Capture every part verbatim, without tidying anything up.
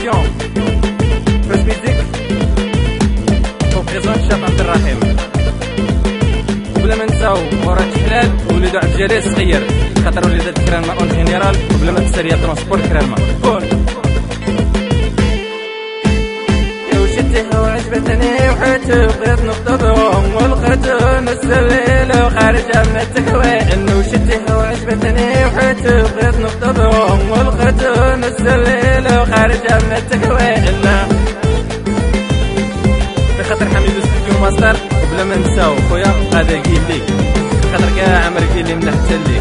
ديفيزيون فاش ميزيك وبريزون الشاب عبد الرحيم. وبلا ما نساو مراد حلال وليدو عبد الجليل الصغير خاطر وليدات كرالما اون جينيرال وبلا ما تسالي ترونسبور كرالما كون يا وشتيها وعجبتني وحيت بغيت نخطبهم ولقيت نص الليل وخارجة من التكوين. وشتيها وعجبتني وحيت بغيت نخطبهم ولقيت نص الليل وخارجة من التكوين. بخاطر حميدو ستوديو ماستر وبلا ما نساو خويا هذا كيلي خاطر كاع عمر كيلي من حتى الليل.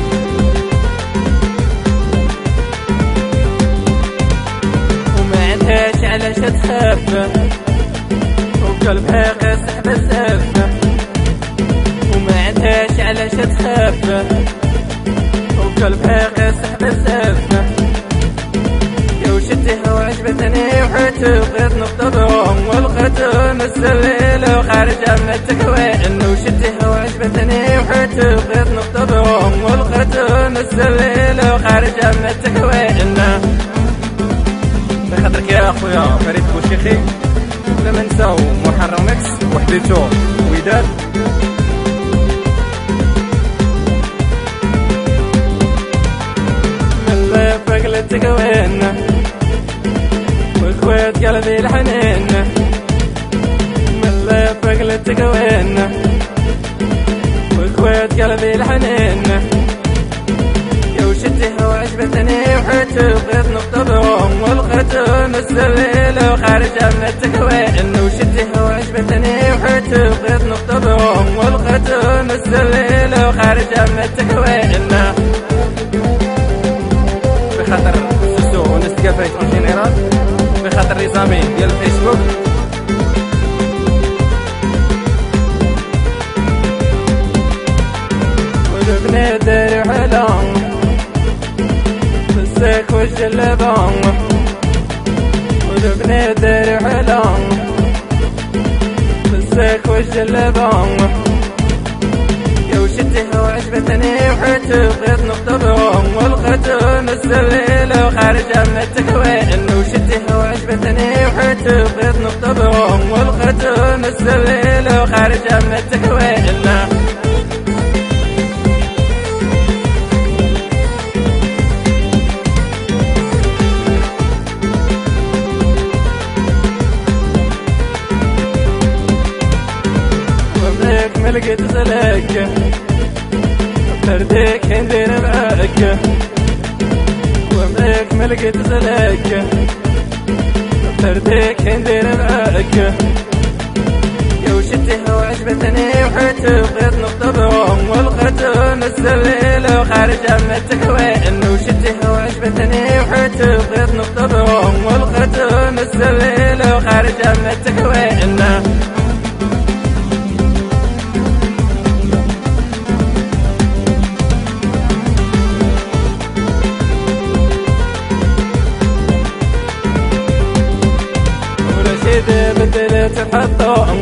وما عندهاش علاش تخاف وقلبها قاصح بزاف. وما عندهاش علاش تخاف وقلبها قاصح بزاف. يا وشتيها وعجبتني وحيت بغيت نخطبهم ولقيت نص الليل وخارجة من التكوين. وشتيها وعجبتني وحيت بغيت نخطبهم ولقيت نص الليل وخارجة من التكوين. بخاطرك يا خويا فريد بوشيخي ولا ما نساو محرم ميكس وحديتو وداد. ملا فاق التكوين والكويت قلبي الحنين. ملا فاق التكوين والكويت قلبي الحنين. يا وشتيها وعجبتني وحيت بغيت نخطبهم ولقيت نص الليل وخارجة من التكوين. وشتيها وعجبتني وحيت بغيت نخطبهم ولقيت نص الليل وخارجة من التكوين. بخاطر سوسو ونستقى فايت اون جينيرال بخاطر لي زامي ديال الفيسبوك ودبنا داري حلام بالساك والجلابان. ودبنا داري حلام بالساك والجلابان. يا وشتيها وعجبتني وحيت بغيت نخطبهم ولقيت نص الليل وخارجة من التكوين. وشتيها وعجبتني وحيت بغيت نخطبهم ولقيت نص الليل وخارجة من التكوين. ومنك ملقيت سلاك برديك ندير معاك. ومنك ملقيت سلاك برديك ندير معاك. يا وشتيها وعجبتني وحيت بغيت نخطبهم ولقيت نص الليل وخارجة من التكوين. وشتيها وعجبتني وحيت بغيت نخطبهم ولقيت نص الليل وخارجة من التكوين. ورشيدة بدلت الحطام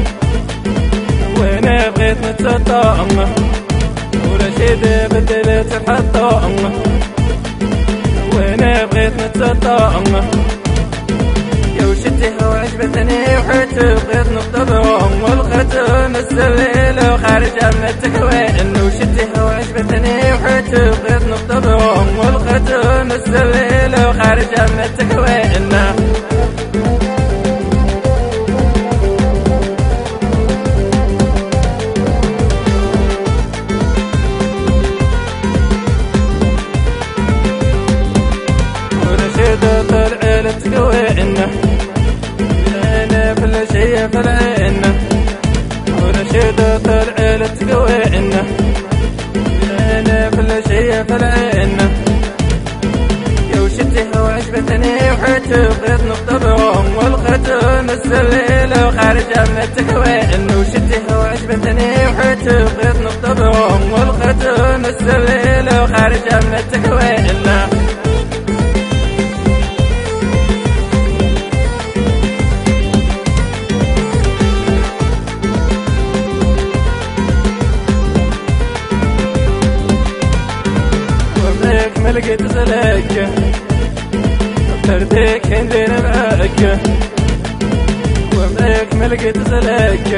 وانا بغيت نتسطام. ورشيدة بدلت الحطام وانا بغيت نتسطام. يا وشتيها وعجبتني وحيت بغيت نخطبهم ولقيت نص الليل وخارجة من التكوين. وشتيها وعجبتني وحيت بغيت نخطبهم ولقيت نص الليل وخارجة من التكوين. ورشيدة طلع للتكوين انا كل شي في العين. ورشيدة طلع للتكوين انا كل شي في العين. يا وشتيها وعجبتني وحيت بغيت نخطبهم ولقيت نص الليل وخارجة من التكوين. وشتيها وعجبتني وحيت بغيت نخطبهم ولقيت نص الليل وخارجة من التكوين. لقيت سلاك فرديك هندين معاك ومعاك ما لقيت زلاك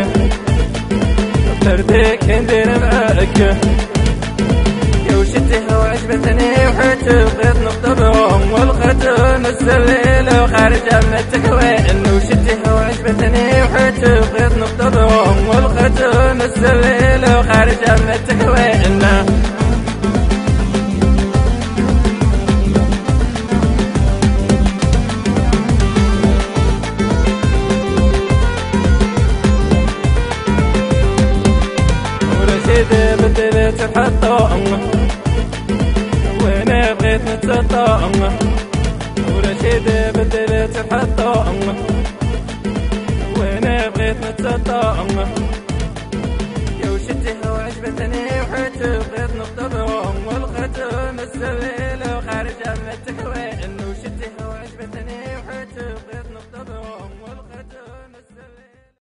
فرديك هندين معاك يا وشتها وعجبتني وحيت بغيت نخطبهم والختم السليلة وخارجة من التكوين وشتها وعجبتني وحيت بغيت نخطبهم والختم السليلة وخارجة من التكوين ورشيدة بدلت الحطام وانا بغيت نتسطام ورشيدة بدلت الحطام وانا بغيت نتسطام يا وشتها وعجبتني وحيت بغيت نخطبهم والختم السليم